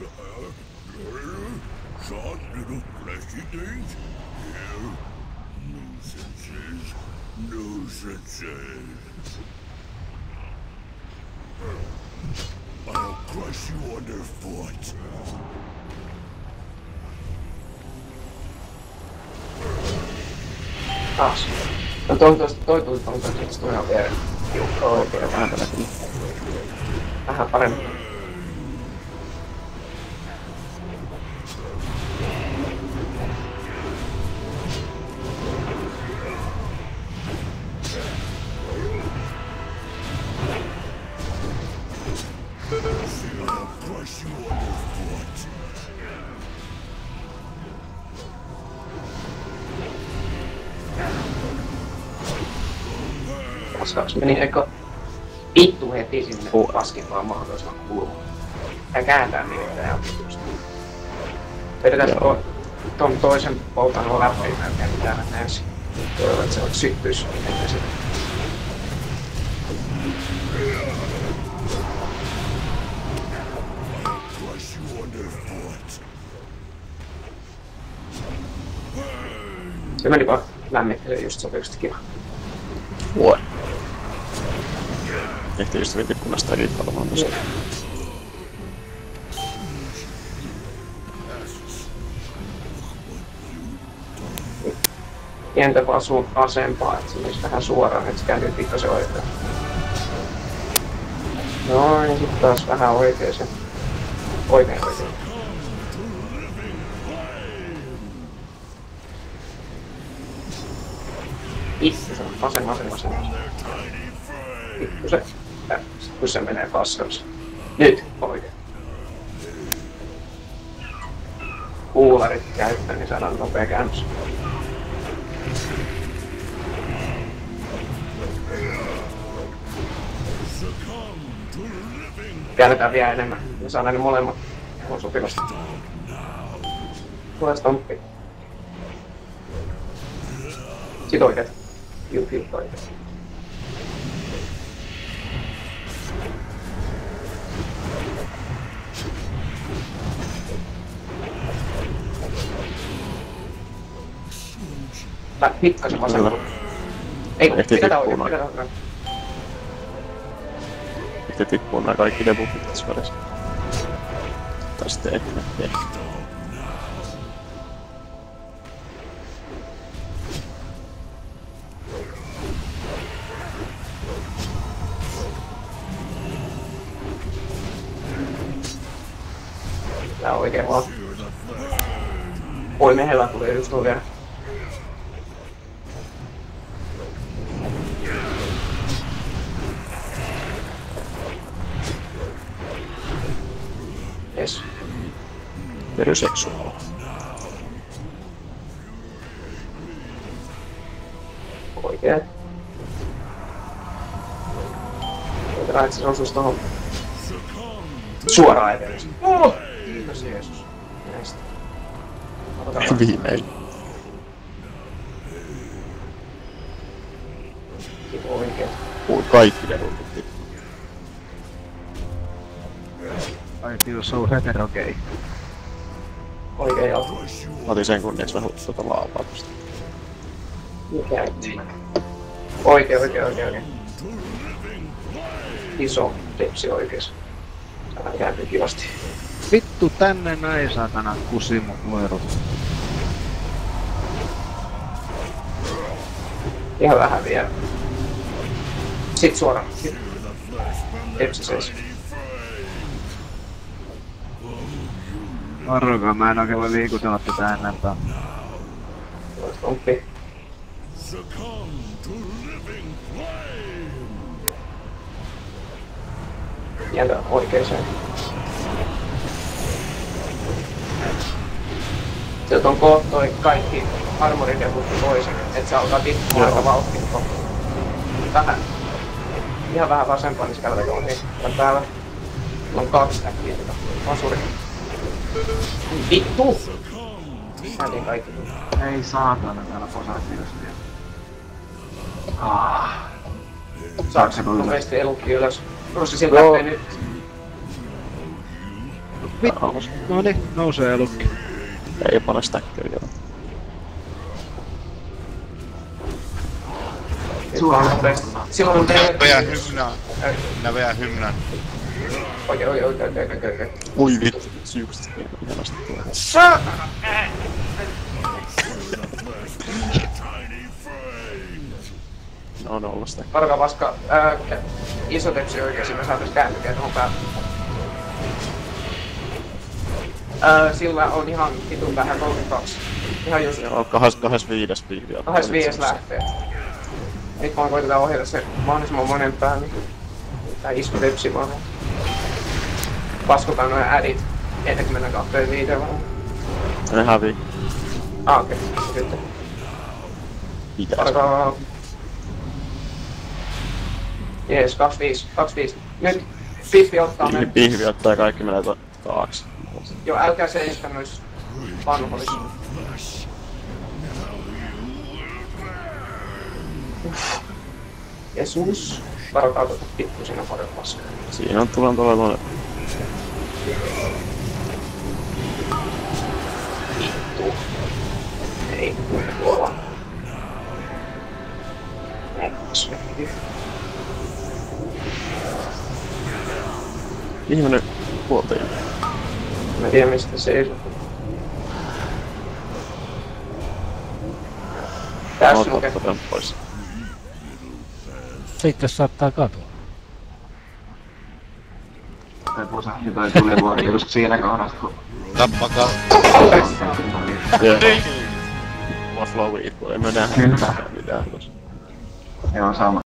Soft little fleshy things. Here. Nuisances. Nuisances. I'll crush you underfoot. Taas. No toi tuli tuosta ihan viereen. Oikein vähän tällä kyllä. Vähän paremmin. I'll crush you underfoot. Paskaksi meni eka vittu heti sinne paskimpaan mahdollisimman kulmaan. Tää kääntää nimittäin ihan vitusti. Vedetään ton toisen poltanon läpi, älkää mitään mennä ensin. Toivon, että se syttyis ennen sitä. Crush you underfoot. Se meni vaan lämmittelee just sopivasti kiva. Voi. Ehti just vitikkunnasta riippaamaan tossa. Pientä vaan sun asempaa, että se menisi vähän suoraan, että se kääntyy pikkasen oikein. Noin, sit taas vähän oikeeseen. Oikein. Vittu se on vasen. Vittu se. Kun se menee paskaksi. Nyt oikein. Kuularit käyttää, niin saadaan nopea käännös. Käännetään vielä enemmän. Me saadaan ne molemmat. On sopivasti. Tulee stomppi. Sit oikeet. Juu, oikeet. Pikkasen vasemmalla. Ei kun pidetään oikein. Sitten tippuu nää kaikki debuffit tässä välissä. Tai sitten ei tee. Tää on oikein vaan. Oi mehellä tuli just tuon vielä. Yes. Veryseksuaali. Oikein. Otetaan, että se osuisi tohon suoraan eteen. Oh! Kiitos Jeesus. Näistä. Viimein. Oikein. Kaikki debuffit. Ai you so heterogay. Oikein joo. Mä otin sen kunniaksi vähän tuota laavaa tosta. Mikä ettei. Oikein. Iso tepsi oikees. Täällä kääntyy kivasti. Vittu tänne näin saatana kusi mut loirut. Ihan vähän vielä. Sit suoraan. Tepsi seis. Varokaa, mä en oikein voi liikutella tätä enempää. Stomppi. Jätä oikeeseen. Sieltä on toi kaikki armoridebuffi pois, et se alkaa tippumaan aika vauhtiin koko. Vähän. Ihan vähän vasempaan, niin se käydään ohi. Tän päällä. On 2 äkkiä tätä vasuri. Vittu! Säätiin kaikki. Ei saatana täällä posatiossa vielä. Saaks se nopeasti elukki ylös? Russi siltä lähtee nyt. Vittu. Noni, nousee elukki. Ei pane stäkköä joo. Silloin on Vedän hymnaa. Minä vedän hymnän. Okei. Oi vittu, syyksistä ihanasti tulee. No nolla sitä. Varkaa paska, iso tepsi oikeesti, me saatais kääntykeä tohon päälle. Sillä on ihan vitun vähän 32. Ihan just. Joo, 25 piiviä. 25 lähtee. Nyt vaan koitetaan ohjata se mahdollisimman monen päälle. Tää iso tepsi vaan. Paskotaan noin ädit ennen kuin mennään 25 vaan. Ne hävii. Okei. Sitten. Pitäis. Varkaa. Jees, 25. Nyt Pippi ottaa men. Pihvi ottaa ja kaikki menee taakse. Joo, älkää seiska nois vanhoissa. Jeesus. Varokaa tuota pikku siinä paljon paskaa. Siinä on tulen tuolla Vittu. Ei, tuolla. Ihminen huoltaja. Mä tiedän mistä se ei. Tässä lukee. Otan pois. Sitten saattaa katua. Jotain tulivuori just siinä kohdassa, kun... Tappakaa. Joo. Mua flowit, kun ei mä nähdä mitään tossa. Joo, sama.